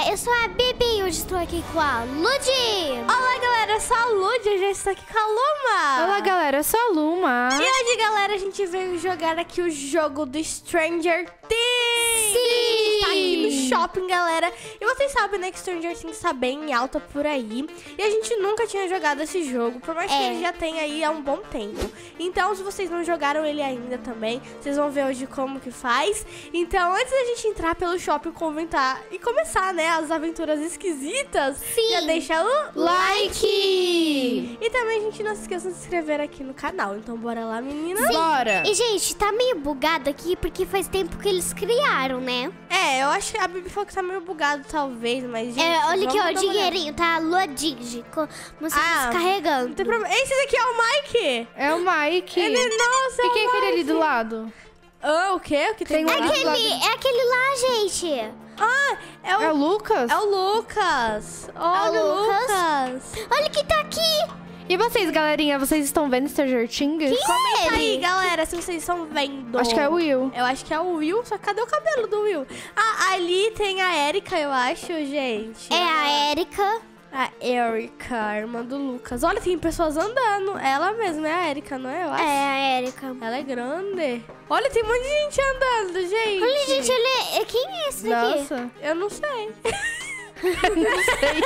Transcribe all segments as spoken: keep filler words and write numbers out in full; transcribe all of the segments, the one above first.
galera, eu sou a Bibi e hoje estou aqui com a Ludi. Olá, galera, eu sou a Ludi, eu já estou aqui com a Luma. Olá, galera, eu sou a Luma. E hoje, galera, a gente veio jogar aqui o jogo do Stranger Things. Sim! Tá aqui no shopping, galera. E vocês sabem, né, que Stranger Things tá bem em alta por aí. E a gente nunca tinha jogado esse jogo, por mais que É. ele já tenha aí há um bom tempo. Então, se vocês não jogaram ele ainda também, vocês vão ver hoje como que faz. Então, antes da gente entrar pelo shopping, comentar e começar, né, as aventuras esquisitas, Sim. já deixa o Like! E também a gente não se esqueça de se inscrever aqui no canal. Então bora lá, meninas. Bora! E, gente, tá meio bugado aqui porque faz tempo que eles criaram, né? É, eu acho que a Bibi falou que tá meio bugado, talvez, mas, gente, É, olha aqui, vamos ó, dar o uma dinheirinho, tá? Lua Digi, como se Ah, fosse carregando. Não tem problema. Esse daqui é o Mike. É o Mike. Ele, nossa, E é o quem é aquele ali Mike. do lado? Ah, o quê? O que tem, Tem do um lado? Aquele, é aquele lá, gente. Ah, é o, É o Lucas? é o Lucas. Olha É o o Lucas. Olha quem tá aqui. E vocês, galerinha, vocês estão vendo Stranger Things? Comenta aí, galera, se vocês estão vendo. Acho que é o Will. Eu acho que é o Will, só que cadê o cabelo do Will? Ah, ali tem a Erika, eu acho, gente. É a Erika. A Erika, irmã do Lucas. Olha, tem pessoas andando. Ela mesma é a Erika, não é? Eu acho. É a Erika. Ela é grande. Olha, tem um monte de gente andando, gente. Olha, gente, ele é... Quem é esse daqui? Nossa. Eu não sei. Não sei.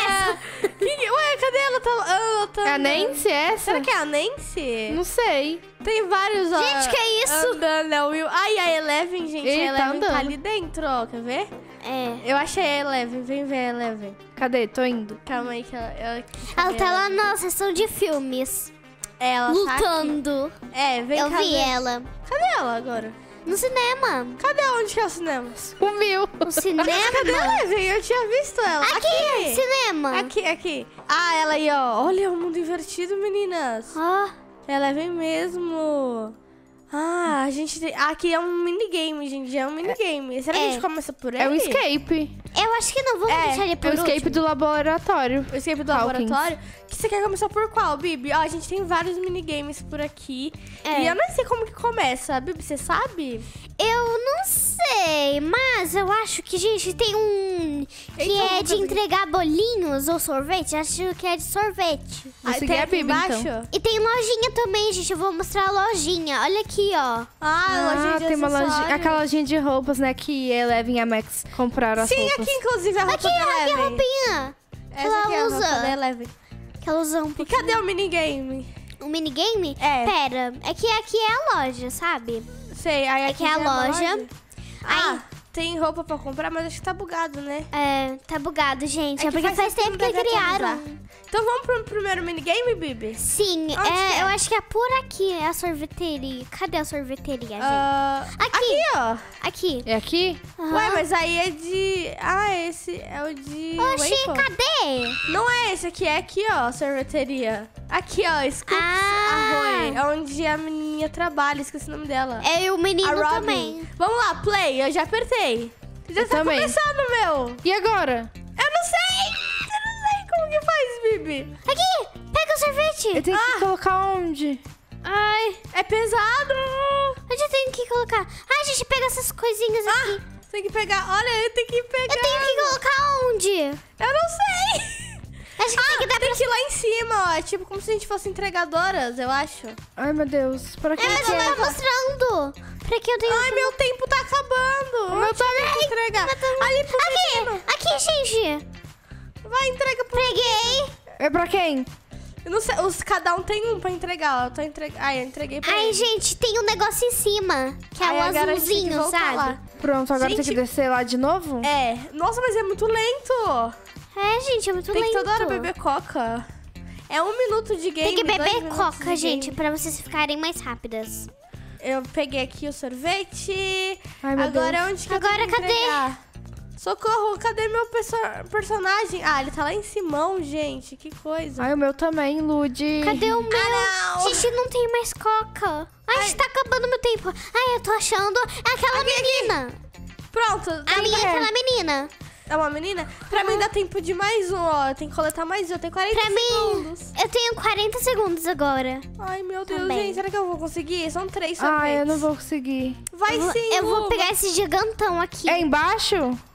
Quem- Ué, cadê ela? Tá, ela tá É a andando. Nancy essa? Será que é a Nancy? Não sei. Tem vários, ó. Gente, que é isso? Andando, é o Will. Ai, a Eleven, gente. Ele a tá Eleven tá, andando. ali dentro, ó. Quer ver? É. Eu achei a Eleven. Vem ver a Eleven. Cadê? Tô indo. Calma aí que ela... Ela, Ela tá lá na sessão de filmes, É, ela lutando. Tá aqui. É, vem Eu cá. vi ver. ela Cadê ela agora? no cinema. Cadê onde que é o cinema? Sumiu. No cinema? Cadê a Eleven? Eu tinha visto ela. Aqui, cinema. Aqui, aqui. Ah, ela aí, ó. Olha o mundo invertido, meninas. Ó, Ela vem mesmo. Ah, a gente tem... Aqui é um minigame, gente. É um minigame. Será que a É. gente começa por aí? É o escape. eu acho que não, vamos É, deixar ele É por o escape último. do laboratório. O escape do Hawkins. laboratório. Que você quer começar por qual, Bibi? Ó, a gente tem vários minigames por aqui. É. E eu não sei como que começa. Bibi, você sabe? Eu não sei, mas eu acho que, gente, tem um que Então, é vamos de fazer. entregar bolinhos ou sorvete. Acho que é de sorvete. Vou Ah, seguir tem a aqui Bibi, embaixo? então. E tem lojinha também, gente. Eu vou mostrar a lojinha. Olha aqui, ó. Ah, lojinha de tem uma lojinha, acessórios. aquela lojinha de roupas, né, que a Eleven e a Max compraram as Sim, roupas. aqui, inclusive, a roupa Aqui, da aqui a Eleven. roupinha. Essa ela aqui é a roupa usa. da Eleven. Que ela usa um E pouquinho. cadê o minigame? O minigame? É. Pera, é que aqui é a loja, sabe? Sei, aí aqui que é a já uma loja. Ah, tem roupa pra comprar, mas acho que tá bugado, né? É, tá bugado, gente. É É, que porque faz faz tempo tempo que que não deve criaram. atualizar. Então vamos pro primeiro minigame, Bibi? Sim, Onde é, que é? eu acho que é por aqui, é a sorveteria. Cadê a sorveteria, gente? Ah, Aqui. ó. Aqui. É aqui? Aham. Ué, mas aí é de... Ah, esse é o de... Oxi, waffle. cadê? Não é esse aqui, é aqui, ó, sorveteria. Aqui, ó, Scoops Ah. Ahoy. Onde a menininha trabalha, esqueci o nome dela. É e o menino a Robin. também. Vamos lá, play, eu já apertei. Já Eu tá também. começando, meu. E agora? Eu não sei. Eu não sei como que faz, Bibi. Aqui, pega o sorvete. Eu tenho que colocar onde? Ai, é pesado. Onde eu tenho que colocar? Ai, gente, pega essas coisinhas Ah, aqui. tem que pegar. Olha, eu tenho que pegar. Eu tenho que colocar onde? Eu não sei. Acho que tem que dar Tem pra... que ir lá em cima, ó. É tipo como se a gente fosse entregadoras, eu acho. Ai, meu Deus. Para que É, mas que eu é? tava mostrando. Pra que eu tenho Ai, que... meu tempo tá acabando. O meu Onde eu tenho que entregar. Ali pro menino. Aqui, aqui, gente. Vai, entrega pro Peguei. É pra quem? Eu não sei, os, cada um tem um pra entregar, ó. Eu tô entregando. Ai, eu entreguei pra Ai, ele. gente, tem um negócio em cima. Que é Aí o agora a gente tem que azulzinho, voltar sabe? lá. Pronto, agora tem Gente- que descer lá de novo? É. Nossa, mas é muito lento. É, gente, é muito Tem lento. que toda hora beber coca. É um minuto de game. Tem que dois beber minutos coca, de gente, game. pra vocês ficarem mais rápidas. Eu peguei aqui o sorvete. Ai, meu Agora Deus. onde que eu Agora, tenho que cadê? entregar? Socorro, cadê meu perso personagem? Ah, ele tá lá em cima, gente. Que coisa. Ai, o meu também, Ludi. Cadê o meu? Ah, não. Gente, não tem mais coca. Ai, Ai. está acabando meu tempo. Ai, eu tô achando aquela menina. Pronto. A tem minha que- é aquela menina. É uma menina? Pra mim dá tempo de mais um, ó. Tem que coletar mais um. Eu tenho quarenta Pra mim, segundos. eu tenho quarenta segundos agora. Ai, meu Deus, Também. gente. Será que eu vou conseguir? São três sorvetes. Ai, eu não vou conseguir. Vai Eu vou, sim, eu vou Lu. pegar esse gigantão aqui. É embaixo?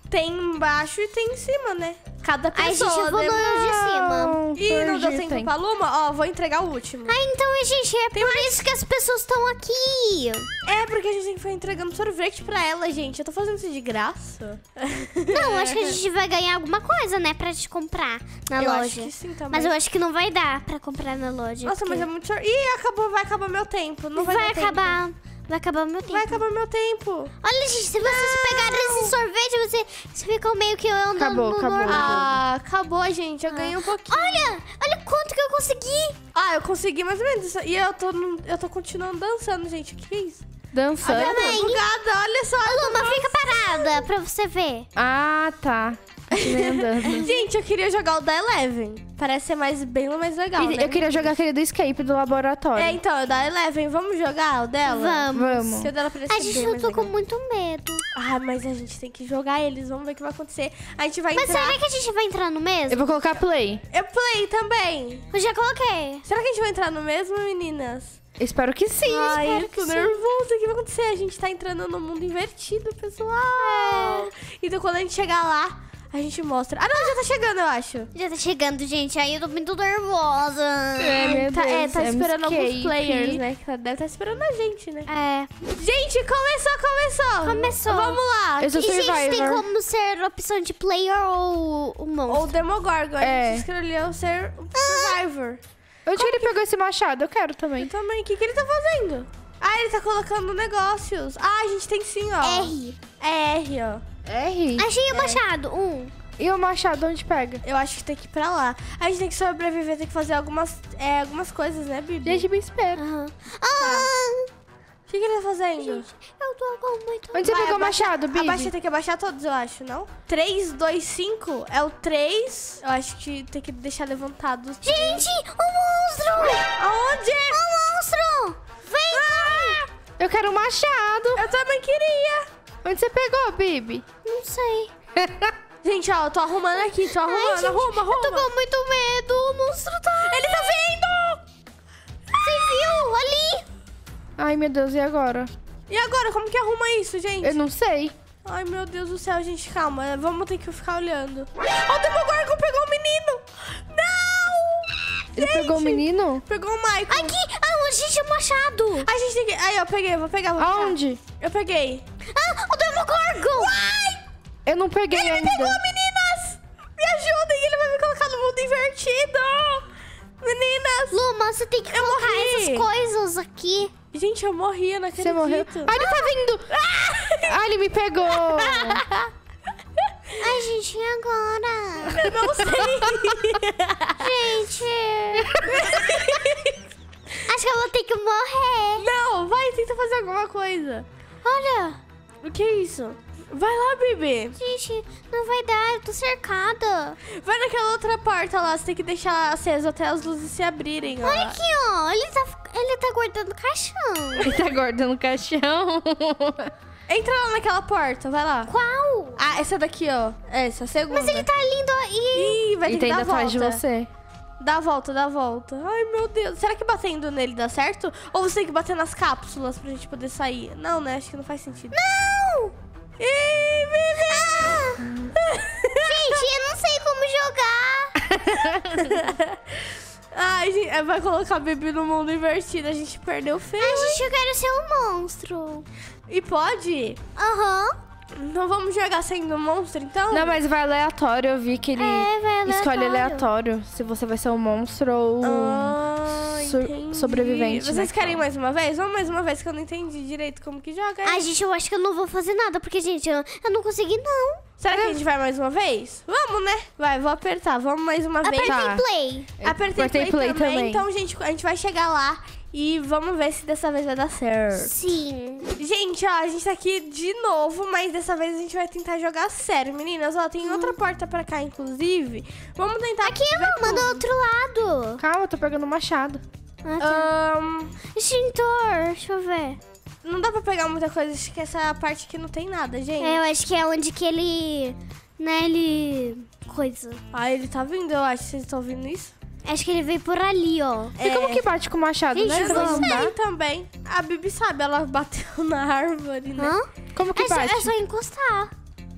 Tem embaixo e tem em cima, né? Cada Aí a pessoa. gente evoluiu deve- de cima. Não, Ih, não deu perdi, tempo tem. pra Luma? Ó, vou entregar o último. Ah, então, gente, é por isso que as pessoas estão aqui. É, porque a gente foi entregando sorvete pra ela, gente. Eu tô fazendo isso de graça. Não, acho que a gente vai ganhar alguma coisa, né, pra gente comprar na eu loja. acho que sim também. Mas eu acho que não vai dar pra comprar na loja. Nossa, mas porque é muito sorvete. Ih, acabou, vai acabar meu tempo. Não vai, vai dar tempo. acabar. Vai acabar o meu tempo. Vai acabar meu tempo. Olha, gente, se vocês pegarem esse sorvete, você, você fica meio que andando Acabou, no acabou. normal. Ah, acabou, gente. Eu ganhei um pouquinho. Olha, olha quanto que eu consegui. Ah, eu consegui mais ou menos. E eu tô, no- eu tô continuando dançando, gente. O que é isso? Dançando. Eu tô bugada, olha só. Luma, fica parada pra você ver. Ah, tá. Continuei andando. Gente, eu queria jogar o da Eleven. Parece ser mais, bem mais legal, E né? eu queria jogar aquele do escape do laboratório. É, então, o da Eleven. Vamos jogar o dela? Vamos. Vamos. Se o dela parece A bem gente eu mais tô com legal. muito medo. Ah, mas a gente tem que jogar eles. Vamos ver o que vai acontecer. A gente vai Mas entrar... será que a gente vai entrar no mesmo? Eu vou colocar play. Eu play também. Eu já coloquei. Será que a gente vai entrar no mesmo, meninas? Espero que sim. Ai, espero eu que tô sim. nervosa. O que vai acontecer? A gente tá entrando no mundo invertido, pessoal. Então, quando a gente chegar lá, a gente mostra. Ah, não, já tá chegando, eu acho. Já tá chegando, gente. Aí eu tô muito nervosa. É, meu Tá, é, Deus, tá é um esperando alguns escape. players, né? Que deve estar esperando a gente, né? É. Gente, começou, começou. Começou. Vamos lá. Eu sou E, gente, tem Survivor. como ser opção de player ou o monstro? Ou Demogorgon. A É. gente escolheu ser o Survivor. Onde ele pegou esse machado? Eu quero também. Eu também. O que, que ele tá fazendo? Ah, ele tá colocando negócios. Ah, a gente tem sim, ó. R. É R, ó. R? Achei o machado. Um. E o machado onde pega? Eu acho que tem que ir pra lá. A gente tem que sobreviver, tem que fazer algumas, é, algumas coisas, né, Bibi? Gente, me espera. Aham. Ah! O que, que ele tá fazendo? Eu tô com muito Onde você Vai, pegou o abaixa- machado, Bibi? Abaixa, tem que abaixar todos, eu acho, não? três, dois, cinco é o três. Eu acho que tem que deixar levantado. Gente, o monstro! Aonde? O monstro! Vem! Ah, Eu quero o machado. eu também queria. Onde você pegou, Bibi? Não sei. Gente, ó, eu tô arrumando aqui, tô arrumando. Ai, gente, arruma, arruma. Eu tô com muito medo. O monstro tá... Ele tá vindo! Você viu? Ali! Ai, meu Deus, e agora? E agora, como que arruma isso, gente? Eu não sei. Ai, meu Deus do céu, gente, calma. Vamos ter que ficar olhando. Ó, o Demogorgon pegou o menino! Não! Ele pegou o menino? Pegou o Michael. Aqui! Ah, onde gente, o machado! A gente tem que... Aí, eu peguei, vou pegar, vou pegar. Aonde? Eu peguei. Ah, o Demogorgon! Eu não peguei ainda. Pegou, meninas! Me ajudem, ele vai me colocar no mundo invertido! Meninas! Luma, você tem que Eu colocar morri. essas coisas aqui. Gente, eu morri, eu não acredito. Você morreu? Ai, ele tá vindo! Ai, ele me pegou! Ai, gente, e agora? Eu não sei. Gente... Acho que eu vou ter que morrer. Não, vai, tenta fazer alguma coisa. Olha, O que é isso? Vai lá, bebê. gente, não vai dar, eu tô cercada. Vai naquela outra porta lá, você tem que deixar aceso até as luzes se abrirem. Ó. Olha aqui, ó, ele tá, ele tá guardando caixão. Ele tá guardando o caixão. Entra lá naquela porta, vai lá. Qual? Ah, essa daqui, ó. Essa, a segunda. Mas ele tá lindo aí. Ih, vai ter E que tá dar indo a atrás de volta. você. Dá a volta, dá a volta. Ai, meu Deus. Será que batendo nele dá certo? Ou você tem que bater nas cápsulas pra gente poder sair? Não, né? Acho que não faz sentido. Não! Ih, bebê! Gente, eu não sei como jogar. Ai, gente, vai colocar o bebê no mundo invertido. A gente perdeu feio. Ai, gente, eu quero ser um monstro. E pode? Aham. Não vamos jogar sendo um monstro, então? Não, mas vai aleatório. Eu vi que ele É, vai escolhe aleatório. aleatório. Se você vai ser um monstro ou Ah, sur- entendi. sobrevivente. Vocês né? querem mais uma vez? Vamos mais uma vez, que eu não entendi direito como que joga. Ai, gente, eu acho que eu não vou fazer nada, porque, gente, eu, eu não consegui, não. Será que a gente vai mais uma vez? Vamos, né? Vai, vou apertar. Vamos mais uma vez. Apertei Tá. play. Eu Apertei, apertei play, play também. também. Então, gente, a gente vai chegar lá e vamos ver se dessa vez vai dar certo. Sim. Gente, ó, a gente tá aqui de novo, mas dessa vez a gente vai tentar jogar sério, meninas. Ó, tem outra porta pra cá, inclusive. Vamos tentar... Aqui, Luma, do outro lado. Calma, eu tô pegando o machado. Ah, tá. Ahn, Extintor, deixa eu ver. não dá pra pegar muita coisa, acho que essa é a parte que não tem nada, gente. É, eu acho que é onde que ele... Né, ele... Coisa. Ah, ele tá vindo, eu acho. Vocês estão ouvindo isso? Acho que ele veio por ali, ó. E como que bate com o machado, Gente, né? Eu Também não não dá? sei também. A Bibi sabe, ela bateu na árvore, né? Hã? Como que É só, bate? é só encostar.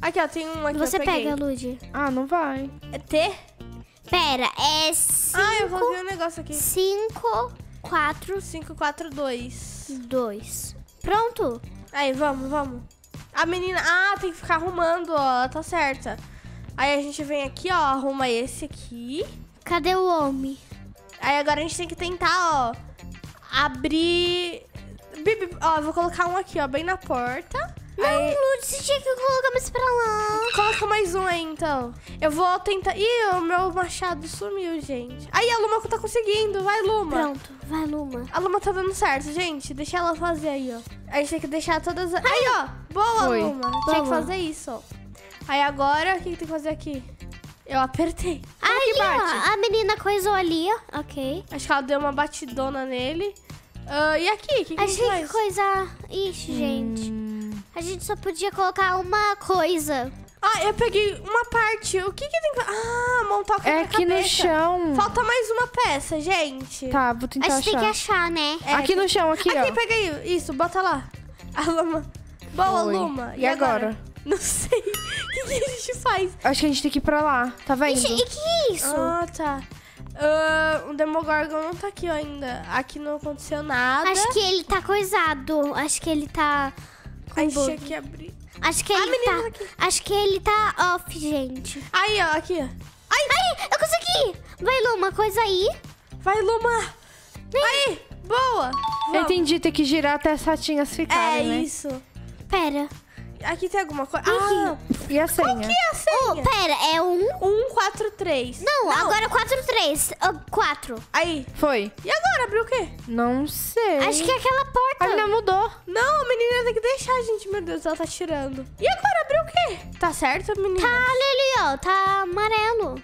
Aqui, ó, tem um aqui, Você eu peguei. pega, Lud. Ah, não vai. É T? Pera, é cinco, Ah, eu vou ver um negócio aqui. cinco, quatro, cinco, quatro, dois. dois. Pronto? Aí, vamos, vamos. A menina... Ah, tem que ficar arrumando, ó. Ela tá certa. Aí a gente vem aqui, ó. Arruma esse aqui. Cadê o homem? Aí agora a gente tem que tentar, ó. Abrir... Bibi, ó, eu vou colocar um aqui, ó. Bem na porta. Não, Aí... Lud, você tinha que colocar mais pra lá. Coloca mais um aí, então. Eu vou tentar... Ih, o meu machado sumiu, gente. Aí, a Luma tá conseguindo. Vai, Luma. Pronto, vai, Luma. A Luma tá dando certo, gente. Deixa ela fazer aí, ó. A gente tem que deixar todas... Aí, ó. Boa, Foi. Luma. Tinha que Boa. fazer isso, ó. Aí, agora, o que, que tem que fazer aqui? Eu apertei. Ali, bate? ó, a menina coisou ali, ó. Ok. Acho que ela deu uma batidona nele. Ah, e aqui, o que, que A a gente gente tem que faz? coisar... Ixi, gente. Hum, A gente só podia colocar uma coisa. Ah, eu peguei uma parte. O que que tem que... Ah, montar o é aqui no quebra-cabeça. chão. Falta mais uma peça, gente. Tá, vou A tentar gente tem que achar. achar, né? É, Aqui no chão, aqui, Aqui, ó. pega aí. Isso, bota lá. A Luma. Boa, Foi. Luma. E agora? Não sei. O que, que a gente faz? Acho que a gente tem que ir pra lá. Tá vendo? Ixi, e que é isso? Ah, tá. Ah, o Demogorgon não tá aqui ainda. Aqui não aconteceu nada. Acho que ele tá coisado. Acho que ele tá com A gente bug. tinha que abrir. Acho que A ele menina tá... tá aqui. Acho que ele tá off, gente. Aí, ó, aqui, ó. Ai, ai, eu consegui! Vai, Luma, coisa aí. Vai, Luma. Aí, boa. Eu Vamos. entendi, tem que girar até as ratinhas É ficarem, né? isso. Pera. Aqui tem alguma coisa. Ah, E a senha? que é a senha? Oh, pera, é um... um, quatro, três. Não, agora é quatro, três. quatro. Aí. Foi. E agora, abriu o quê? Não sei. Acho que é aquela porta. A menina mudou. Não, a menina tem que deixar, gente. Meu Deus, ela tá tirando. E agora, abriu o quê? Tá certo, menina? Tá ali, ali, ó. Tá amarelo.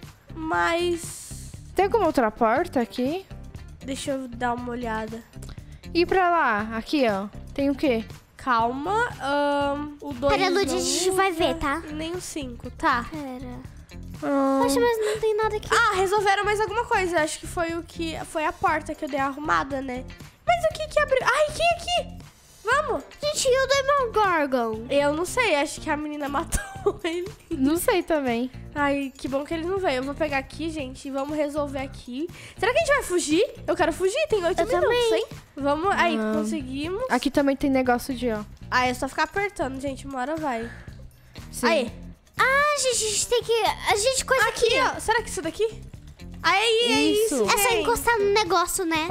Mas... Tem alguma outra porta aqui? Deixa eu dar uma olhada. E pra lá? Aqui, ó. Tem o quê? Calma. ahn, o dois Pera, Lud, não a gente vai usa, ver, tá? e nem o cinco, tá. Pera. Ah, Poxa, mas não tem nada aqui. Ah, resolveram mais alguma coisa. Acho que foi o que... Foi a porta que eu dei arrumada, né? Mas o que que abriu? Ai, que aqui? Vamos. Gente, e o Demogorgon? Eu não sei, acho que a menina matou ele. não sei também. Ai, que bom que ele não veio. Eu vou pegar aqui, gente, e vamos resolver aqui. Será que a gente vai fugir? Eu quero fugir, tem oito Eu minutos, também. hein? Vamos, aí, Ah. conseguimos. Aqui também tem negócio de, ó. Aí, é só ficar apertando, gente, uma hora vai. Sim. Aí, Ah, gente, a gente tem que... A gente coisa aqui. aqui, ó. Será que isso daqui? Aí, é Isso. isso, É só gente. encostar no negócio, né?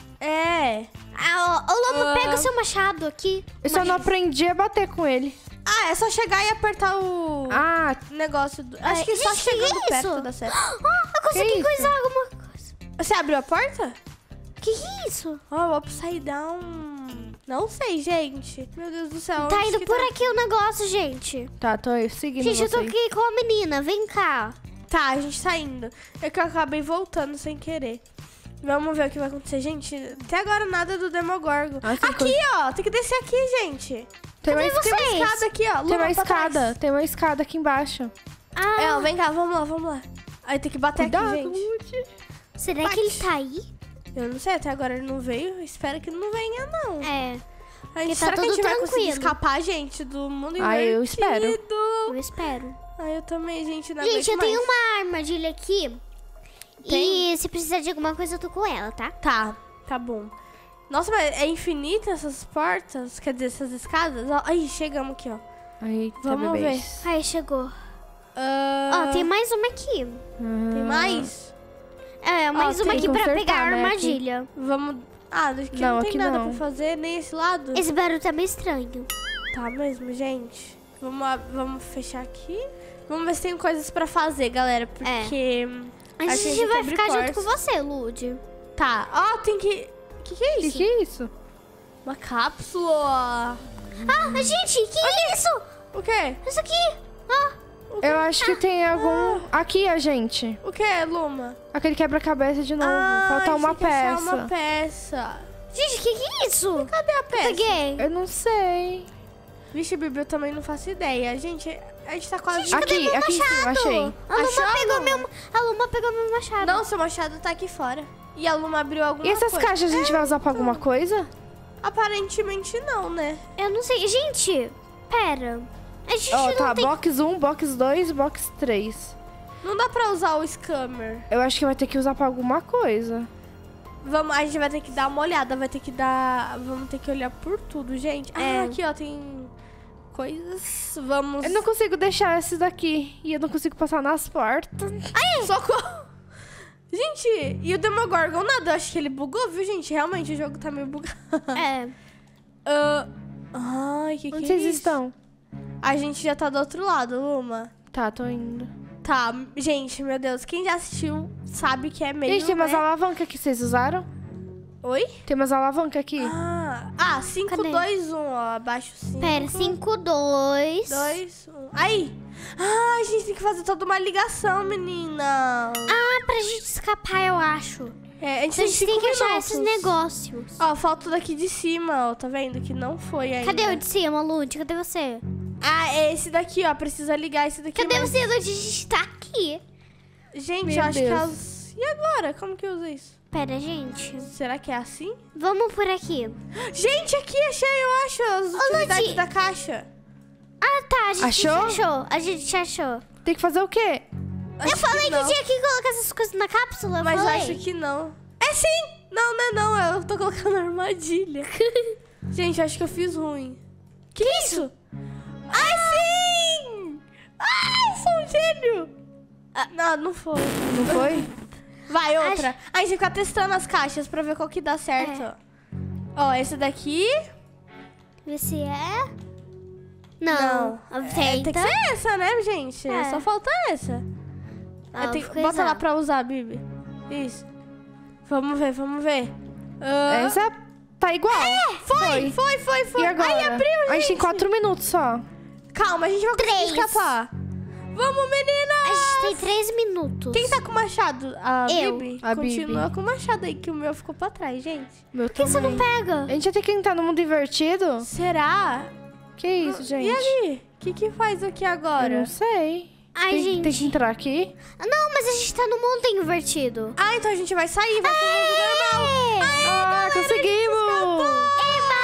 É. Ah, ó, ô, Luma, Ah. pega o seu machado aqui. Eu só não aprendi a bater com ele. Ah, é só chegar e apertar o Ah, negócio. Do... Acho É, que só gente, que chegando é perto isso? dá certo. Ah, eu consegui Que isso? coisar alguma coisa. Você abriu a porta? Que que é isso? Ó, oh, upside down. Não sei, gente. Meu Deus do céu. Tá onde indo que por tá? aqui o negócio, gente. tá, tô seguindo Gente, eu tô vocês. aqui com a menina. Vem cá. Tá, a gente tá indo. É que eu acabei voltando sem querer. Vamos ver o que vai acontecer. Gente, até agora nada do Demogorgon. Ah, tem aqui, coisa- ó. Tem que descer aqui, gente. Tem uma, Cadê esca- Tem uma Vocês? escada aqui, ó. tem Luma, uma pra trás. escada. Tem uma escada aqui embaixo. Ah, É, ó, vem cá. Vamos lá, vamos lá. Aí tem que bater Cuidado, aqui, gente. Lud. será bate. que ele tá aí? Eu não sei, até agora ele não veio. Espero que ele não venha, não. É, A gente, Porque tá será que a gente tudo vai conseguir tranquilo. escapar, gente, do mundo Ah, eu invertido? espero. eu espero. Ah, eu também, gente. Não Gente, eu aguento tenho mais. uma armadilha aqui. Tem? E se precisar de alguma coisa, eu tô com ela, tá? Tá, tá bom. Nossa, mas é infinita essas portas? Quer dizer, essas escadas? Ó, aí, chegamos aqui, ó. Eita, Vamos bebês. Aí, chegou. Ah, Ó, tem mais uma aqui. tem mais? É, mais uma tem aqui que pra consertar, pegar a né, aqui. armadilha. Vamos... Ah, aqui Não, não, tem aqui nada não. pra fazer, nem esse lado. Esse barulho tá meio estranho. Tá mesmo, gente. Vamos, a- vamos fechar aqui. Vamos ver se tem coisas pra fazer, galera. Porque... A Acho que a gente gente vai abre ficar junto portas. com você, Lud. Tá. Ó, tem que... O que, que é Que isso? que é isso? Uma cápsula. Ah, gente, que é isso? O quê? Isso aqui. Ah, Eu acho que tem algum... Aqui, a gente. O quê, Luma? Aquele quebra-cabeça de novo. Ah, Falta a gente uma tem que achar peça. uma peça. gente, que que é isso? Cadê a peça? Peguei. Eu não sei. Vixe, Bibi, eu também não faço ideia. Gente, a gente tá quase... Gente, cadê Aqui, meu aqui em cima, machado? achei. A Luma Achou, pegou Luma? meu... A Luma pegou meu machado. Não, seu machado tá aqui fora. E a Luma abriu alguma E essas coisa. caixas a gente vai usar pra alguma coisa? Aparentemente não, né? Eu não sei. Gente, pera. A gente Ó, não tá, tem... box um, box dois, box três. Não dá pra usar o scammer. Eu acho que vai ter que usar pra alguma coisa. Vamos, a gente vai ter que dar uma olhada, vai ter que dar... Vamos ter que olhar por tudo, gente. É. Ah, aqui, ó, tem coisas. Vamos... Eu não consigo deixar esses daqui. E eu não consigo passar nas portas. Socorro! Gente, e o Demogorgon nada, eu acho que ele bugou, viu, gente? Realmente, o jogo tá meio bugado. É. Ah, Ai, que que Onde é vocês isso? estão? A gente já tá do outro lado, Luma. Tá, tô indo. Tá, gente, meu Deus, quem já assistiu sabe que é meio, Gente, tem umas né? alavancas que vocês usaram? Oi? Tem umas alavancas aqui. Ah, ah cinco, Cadê? dois, um, ó, abaixo cinco. Pera, cinco, dois. dois, um. Aí! Ah, a gente tem que fazer toda uma ligação, menina. Ah, pra gente escapar, eu acho. É, a gente, A gente tem tem que cinco achar minutos. esses negócios. Ó, falta o daqui de cima, ó, tá vendo? Que não foi ainda. Cadê o de cima, Lud? Cadê você? Ah, é esse daqui, ó, precisa ligar esse daqui. Cadê mas- você, Lud? A gente tá aqui. Gente, Meu eu acho Deus. que as... E agora? Como que usa isso? Pera, gente. Será que é assim? Vamos por aqui. Gente, aqui achei, eu acho, as utilidades Ludi. da caixa. Ah, tá. A gente Achou? achou. A gente achou. Tem que fazer o quê? Acho eu falei que, não. tinha que colocar essas coisas na cápsula. eu Mas eu falei. acho que não. É sim! Não, não é não, eu tô colocando armadilha. Gente, acho que eu fiz ruim. Que isso? Ai, sim! Ai, sou um gênio! Ah, não, não foi. Não foi? Vai, outra. A gente fica testando as caixas pra ver qual que dá certo. É. Ó, esse daqui... Vê se é. Não. É, Tenta. tem que ser essa, né, gente? É. Só falta essa. Ah, É, tem- ficou bota lá exato. pra usar, Bibi. Isso. Vamos ver, vamos ver. Ah, Essa tá igual. foi, foi, foi, foi. E agora? Ai, abriu, gente. A gente tem quatro minutos só. Calma, a gente vai conseguir Três. escapar. Vamos, meninas! A gente tem três minutos. Quem tá com o machado? A Eu. Bibi? A Continua Bibi. com o machado aí, que o meu ficou pra trás, gente. Meu Por que você não pega? A gente vai ter que entrar no mundo invertido? Será? Que isso, gente? E ali? O que que faz aqui Eu agora? não sei. Ai, tem, gente. tem que entrar aqui? Não, mas a gente tá no mundo invertido. Ah, então a gente vai sair, vai pro mundo normal. Ah, conseguimos! Eba!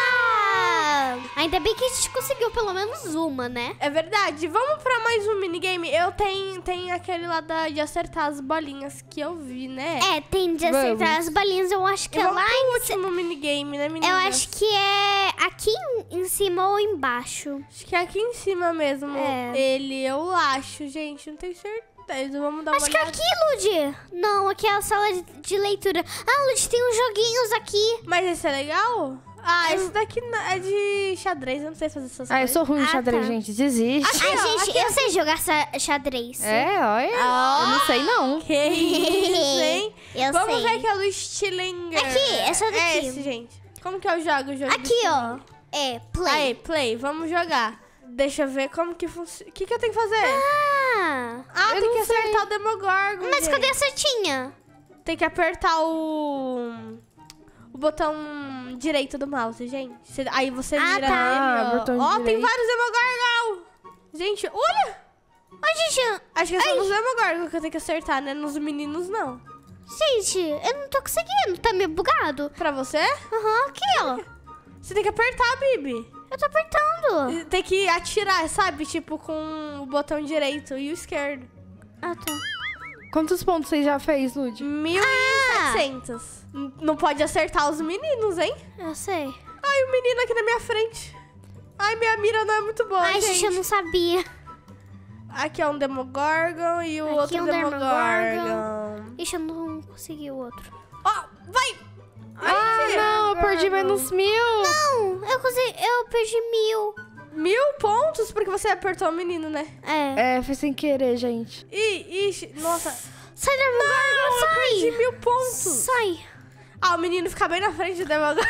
Ainda bem que a gente conseguiu pelo menos uma, né? É verdade. Vamos pra mais um minigame. Eu tenho, tenho aquele lá da, de acertar as bolinhas que eu vi, né? É, tem de acertar Vamos. as balinhas, eu acho que E é vamos lá pro em último minigame, né, Eu meninas? acho que é aqui em- em cima ou embaixo. Acho que é aqui em cima mesmo. É. Ele, eu acho, gente. Não tenho certeza. Vamos dar uma Acho que é olhada. aqui, Lud. Não, aqui é a sala de, de leitura. Ah, Lud, tem uns joguinhos aqui. Mas esse é legal? Ah, esse daqui não- é de xadrez. Eu não sei fazer essas Ah, eu coisas. sou ruim em Ah, xadrez, tá. gente. Desiste. Aqui, Ai, ó, gente, aqui, eu aqui. sei jogar xa- xadrez. É, olha. Ó. Eu não sei, não. Que isso, hein? Eu Vamos sei. ver aqui a Luz Stillinger. Aqui, essa daqui. É esse, gente. Como que eu jogo o jogo? Aqui, ó. É, play. Aí, play. Vamos jogar. Deixa eu ver como que funciona. O que, que eu tenho que fazer? Ah, Ah, eu tem não que acertar o Demogorgon. mas gente. cadê a setinha? Tem que apertar o... O botão direito do mouse, gente. Cê- Aí você Ah, mira tá. nele, Ah, ó. botão Ó, tem direito. vários Demogorgon. Gente, olha. Ai, gente, Acho que é só nos Demogorgon que eu tenho que acertar, né? Nos meninos, não. gente, eu não tô conseguindo. Tá meio bugado. Pra você, Aham, aqui, ó. você tem que apertar, Bibi. Eu tô apertando. Tem que atirar, sabe? Tipo, com o botão direito e o esquerdo. Ah, tá. Quantos pontos você já fez, Lud? mil e setecentos. N- Não pode acertar os meninos, hein? Eu sei. Ai, o menino aqui na minha frente. Ai, minha mira não é muito boa, Ai, gente. gente, eu não sabia. Aqui é um Demogorgon e o Aqui outro é um Demogorgon. Demogorgon. Ixi, eu não consegui o outro. Ó, vai! Ah, Ai, não, eu perdi Demogorgon. menos mil. Não, eu consegui. Eu perdi mil. Mil pontos porque você apertou o menino, né? É. É, foi sem querer, gente. Ih, ixi, nossa. Sai, Demogorgon, Eu perdi sai. mil pontos. Sai. Ah, o menino fica bem na frente do Demogorgon.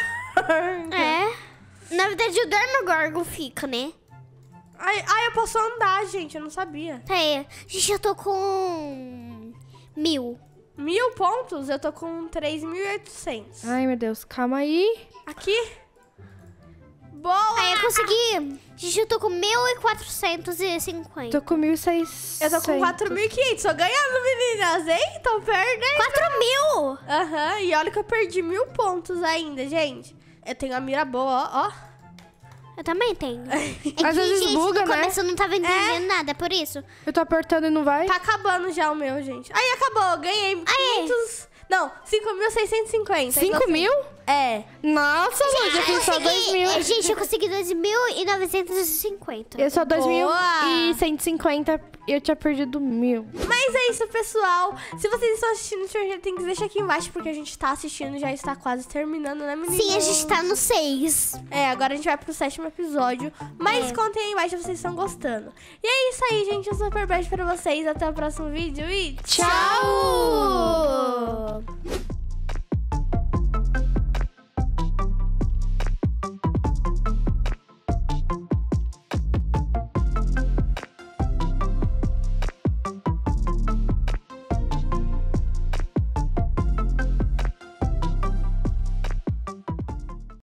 É. Na verdade, o Demogorgon fica, né? Ai, ai, eu posso andar, gente. Eu não sabia. É. Gente, eu tô com mil. Mil pontos? Eu tô com três mil e oitocentos. Ai, meu Deus, calma aí. Aqui. Boa! Aí eu consegui. Gente, eu tô com mil e quatrocentos e cinquenta. Tô com mil e seiscentos. Eu tô com quatro mil e quinhentos. Tô ganhando, meninas, hein? Tô perdendo. quatro mil? Aham, e olha que eu perdi mil pontos ainda, gente. Eu tenho a mira boa, ó, ó. Eu também tenho. É que, Às vezes gente, buga, no né? começo eu não tava entendendo nada, por isso. Eu tô apertando e não vai. Tá acabando já o meu, gente. Aí, acabou. Ganhei quinhentos... Não, cinco mil seiscentos e cinquenta. cinco mil? É. Nossa, Lu, já fiz só dois mil. É, gente, eu consegui dois mil e novecentos e cinquenta. Eu só dois mil Boa! e cento e cinquenta. Eu tinha perdido mil. Mas é isso, pessoal. Se vocês estão assistindo Stranger Things, deixa aqui embaixo, porque a gente tá assistindo, já está quase terminando, né, meninas? Sim, a gente tá no seis. É, agora a gente vai pro sétimo episódio. Mas É. contem aí embaixo se vocês estão gostando. E é isso aí, gente. Um super beijo pra vocês. Até o próximo vídeo e Tchau!